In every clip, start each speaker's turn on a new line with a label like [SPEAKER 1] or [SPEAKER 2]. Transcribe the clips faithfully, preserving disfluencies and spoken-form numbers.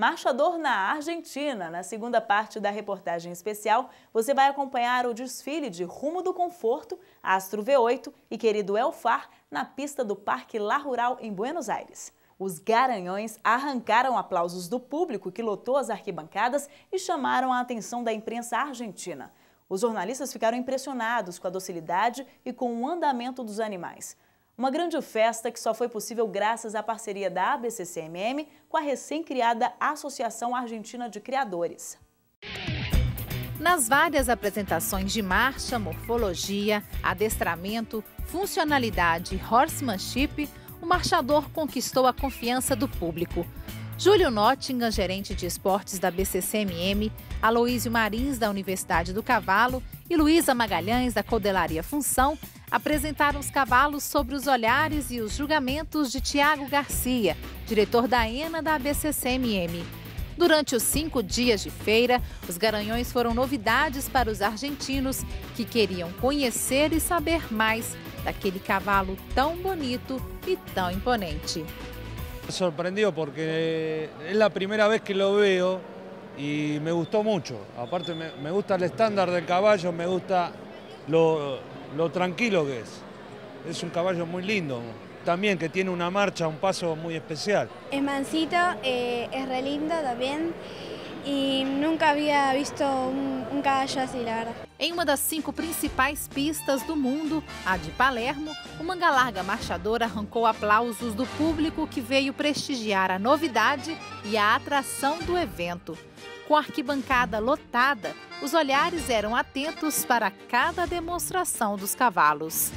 [SPEAKER 1] Marchador na Argentina. Na segunda parte da reportagem especial, você vai acompanhar o desfile de Rumo do Conforto, Astro V oito e Querido Elfar na pista do Parque La Rural em Buenos Aires. Os garanhões arrancaram aplausos do público que lotou as arquibancadas e chamaram a atenção da imprensa argentina. Os jornalistas ficaram impressionados com a docilidade e com o andamento dos animais. Uma grande festa que só foi possível graças à parceria da A B C C M M com a recém-criada Associação Argentina de Criadores.
[SPEAKER 2] Nas várias apresentações de marcha, morfologia, adestramento, funcionalidade e horsemanship, o marchador conquistou a confiança do público. Júlio Nottingham, gerente de esportes da B C C M M, Aloísio Marins, da Universidade do Cavalo, e Luísa Magalhães, da Codelaria Função, apresentaram os cavalos sobre os olhares e os julgamentos de Tiago Garcia, diretor da ENA da A B C C M M. Durante os cinco dias de feira, os garanhões foram novidades para os argentinos que queriam conhecer e saber mais daquele cavalo tão bonito e tão imponente.
[SPEAKER 3] Me sorprendió porque es la primera vez que lo veo y me gustó mucho. Aparte me, me gusta el estándar del caballo, me gusta lo, lo tranquilo que es. Es un caballo muy lindo, también que tiene una marcha, un paso muy especial.
[SPEAKER 4] Es mansito, eh, es re lindo también y nunca había visto un, un caballo así, la verdad.
[SPEAKER 2] Em uma das cinco principais pistas do mundo, a de Palermo, o manga larga marchador arrancou aplausos do público que veio prestigiar a novidade e a atração do evento. Com a arquibancada lotada, os olhares eram atentos para cada demonstração dos cavalos.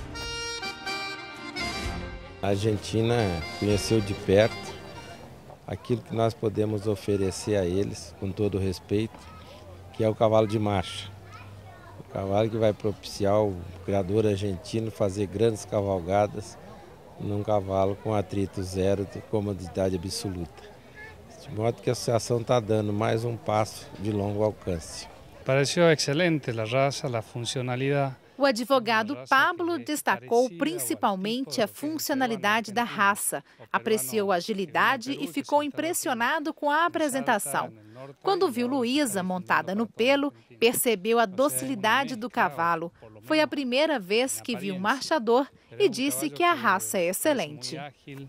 [SPEAKER 5] A Argentina conheceu de perto aquilo que nós podemos oferecer a eles, com todo o respeito, que é o cavalo de marcha. O cavalo que vai propiciar o criador argentino fazer grandes cavalgadas num cavalo com atrito zero de comodidade absoluta. De modo que a associação está dando mais um passo de longo alcance.
[SPEAKER 6] Pareceu excelente a raça, a funcionalidade.
[SPEAKER 2] O advogado Pablo destacou principalmente a funcionalidade da raça, apreciou a agilidade e ficou impressionado com a apresentação. Quando viu Luísa montada no pelo, percebeu a docilidade do cavalo. Foi a primeira vez que viu um marchador e disse que a raça é excelente.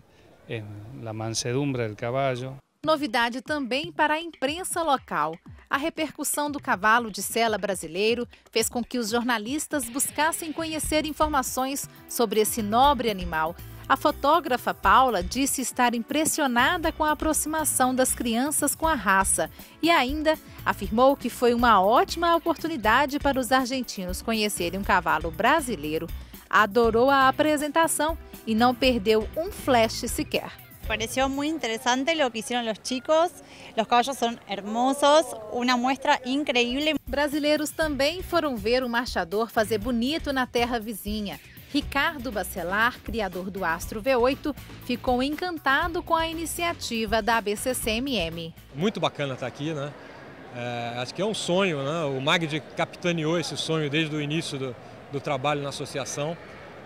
[SPEAKER 2] Novidade também para a imprensa local. A repercussão do cavalo de sela brasileiro fez com que os jornalistas buscassem conhecer informações sobre esse nobre animal. A fotógrafa Paula disse estar impressionada com a aproximação das crianças com a raça e ainda afirmou que foi uma ótima oportunidade para os argentinos conhecerem um cavalo brasileiro. Adorou a apresentação e não perdeu um flash sequer.
[SPEAKER 7] Pareció muy interesante lo que hicieron los chicos, los caballos son hermosos, una muestra increíble.
[SPEAKER 2] Brasileiros também foram ver o marchador fazer bonito na terra vizinha. Ricardo Bacelar, criador do Astro V oito, ficou encantado com a iniciativa da A B C C M M.
[SPEAKER 8] Muito bacana estar aqui, né? É, acho que é um sonho, né? O Magdi capitaneou esse sonho desde o início do, do trabalho na associação.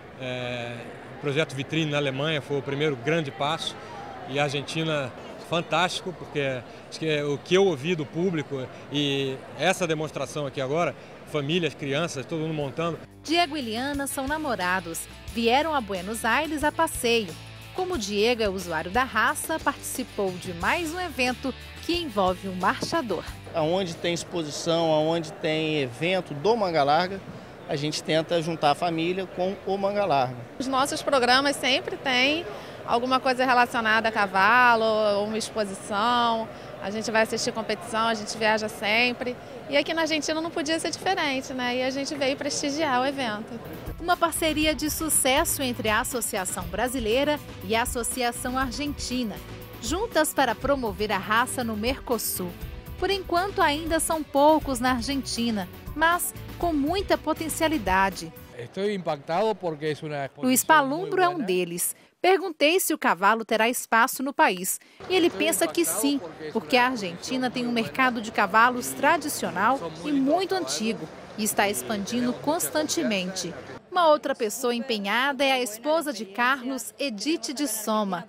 [SPEAKER 8] É, o projeto Vitrine na Alemanha foi o primeiro grande passo e a Argentina, fantástico, porque acho que é o que eu ouvi do público e essa demonstração aqui agora, famílias, crianças, todo mundo montando.
[SPEAKER 2] Diego e Liana são namorados, vieram a Buenos Aires a passeio. Como Diego é usuário da raça, participou de mais um evento que envolve um marchador.
[SPEAKER 9] Onde tem exposição, onde tem evento do manga larga, a gente tenta juntar a família com o manga larga.
[SPEAKER 10] Os nossos programas sempre têm alguma coisa relacionada a cavalo, uma exposição, a gente vai assistir competição, a gente viaja sempre. E aqui na Argentina não podia ser diferente, né? E a gente veio prestigiar o evento.
[SPEAKER 2] Uma parceria de sucesso entre a Associação Brasileira e a Associação Argentina, juntas para promover a raça no Mercosul. Por enquanto ainda são poucos na Argentina, mas com muita potencialidade.
[SPEAKER 11] Estou impactado porque é uma
[SPEAKER 2] Luiz Palumbro é um deles. Perguntei se o cavalo terá espaço no país e ele pensa que sim, porque a Argentina tem um mercado de cavalos tradicional e muito antigo e está expandindo constantemente. Uma outra pessoa empenhada é a esposa de Carlos, Edith de Soma.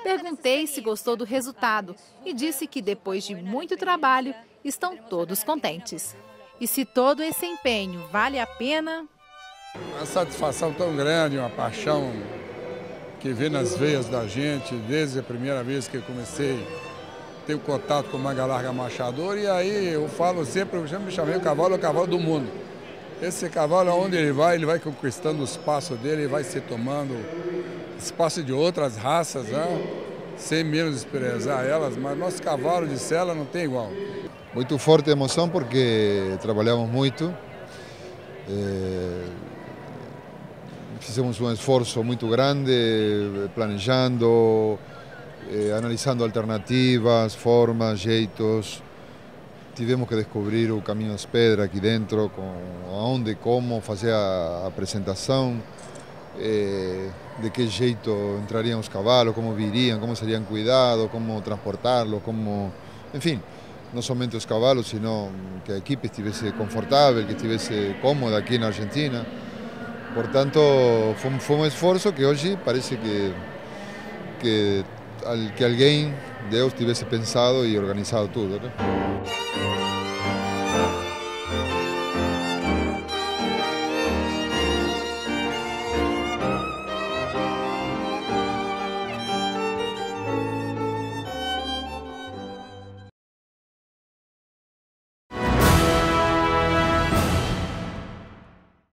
[SPEAKER 2] Perguntei se gostou do resultado e disse que depois de muito trabalho estão todos contentes. E se todo esse empenho vale a pena...
[SPEAKER 12] Uma satisfação tão grande, uma paixão que vem nas veias da gente desde a primeira vez que eu comecei a ter o contato com o manga larga machador. E aí eu falo sempre, eu já me chamei o cavalo, o cavalo do mundo. Esse cavalo, aonde ele vai, ele vai conquistando o espaço dele, ele vai se tomando espaço de outras raças, né? Sem menosprezar elas, mas nosso cavalo de sela não tem igual.
[SPEAKER 13] Muito forte emoção porque trabalhamos muito. É... Fizemos um esforço muito grande, planejando, eh, analisando alternativas, formas, jeitos. Tivemos que descobrir o caminho das pedras aqui dentro, com aonde e como fazer a apresentação, eh, de que jeito entrariam os cavalos, como viriam, como seriam cuidados, como transportá-los, como... Enfim, não somente os cavalos, sino que a equipe estivesse confortável, que estivesse cómoda aqui na Argentina. Portanto, foi, foi um esforço que hoje parece que, que, que alguém, Deus, tivesse pensado e organizado tudo, né?